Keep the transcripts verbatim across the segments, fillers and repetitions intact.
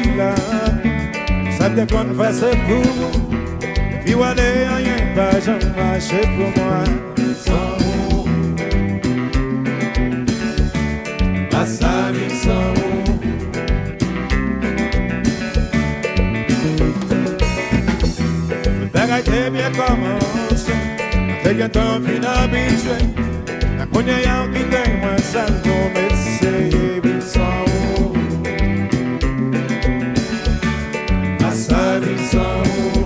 là, ça me déconne faire ce pour. Puis ouais, rien pas jamais marché pour moi. Sans vous, à sa vie sans vous. Le père a été bien commencé, fait qu'un temps fin habitué. La connaît y'en qui gagne moins ça pour m'essayer, puis sans vous. À sa vie sans vous.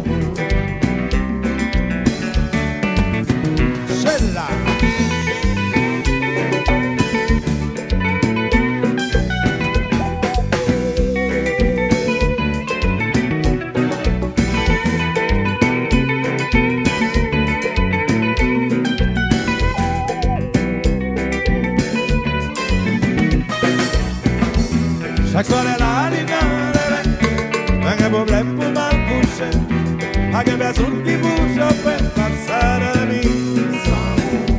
Chaque soir elle a les dents, pas de problème pour mal coucher. Pas de personne qui bouge, je fais pas ça de vie sans vous.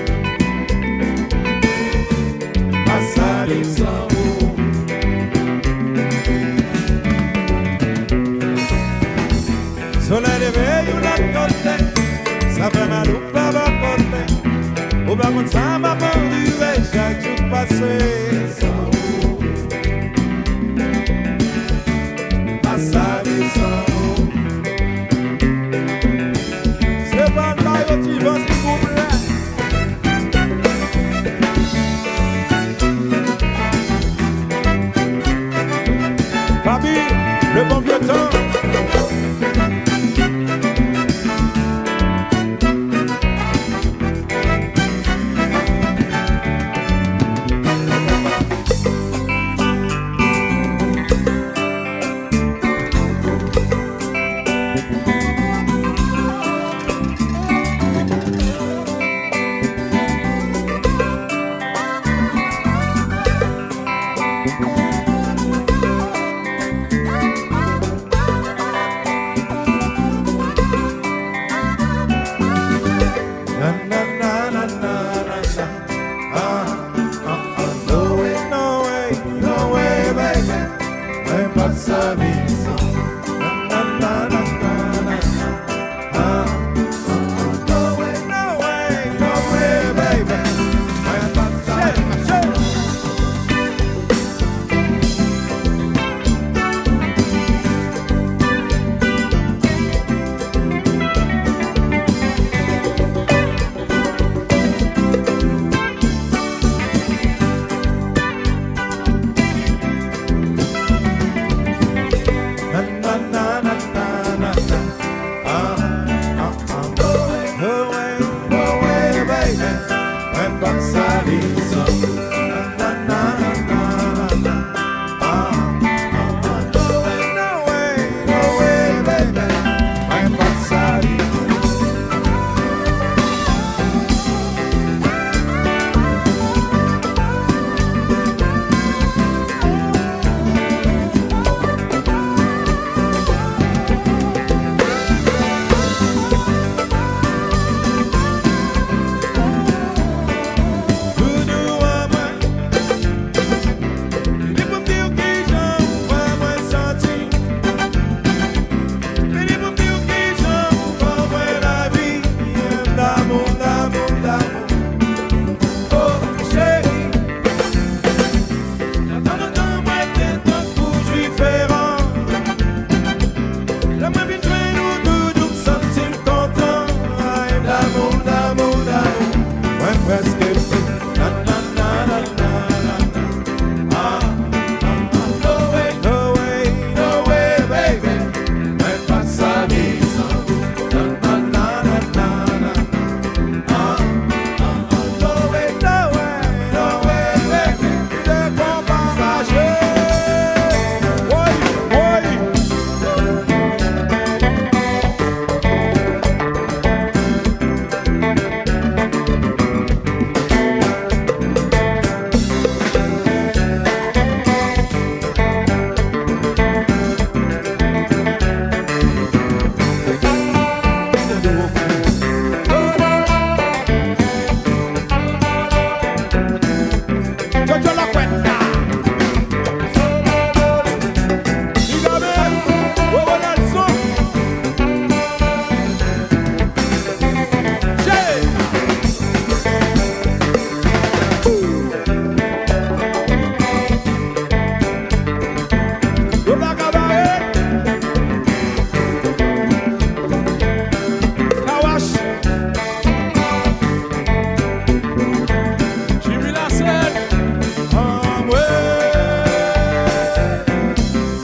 Pas ça de vie sans vous. Soleil levé ou la côté, ça fait mal ou pas va côté. Ou pas contre ça m'a penduré chaque jour passé sans vous. Le bon vieux temps.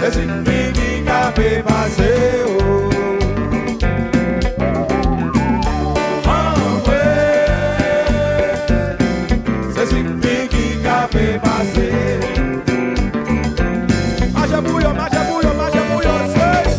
c'est si fini qu'a fait passer. Oh. Oh, ouais. C'est si fini qu'a fait passer. Marche bouillon, marche bouillon, marche bouillon, c'est.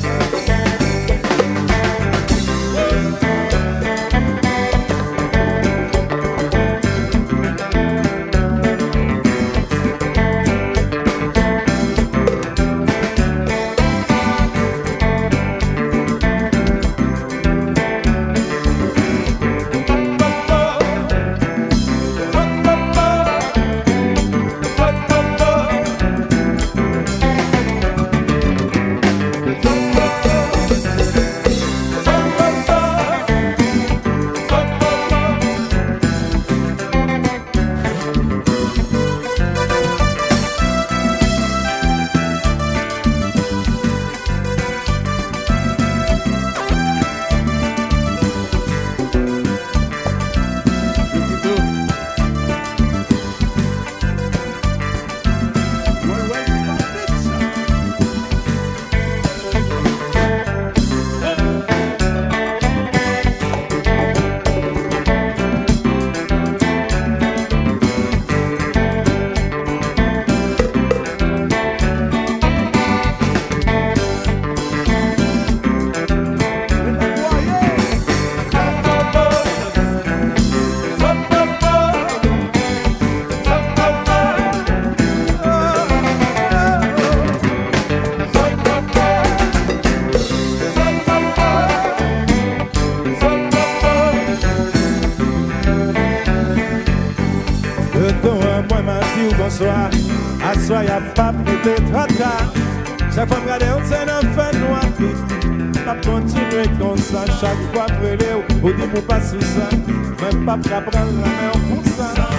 Bonsoir, à soi y'a pas prêté trop tard. Chaque fois que je regarde, c'est un fait noir tout. Pas continuer comme ça, chaque fois que je regarde, on dit qu'on passe sous ça. Même pas prendre la main pour ça.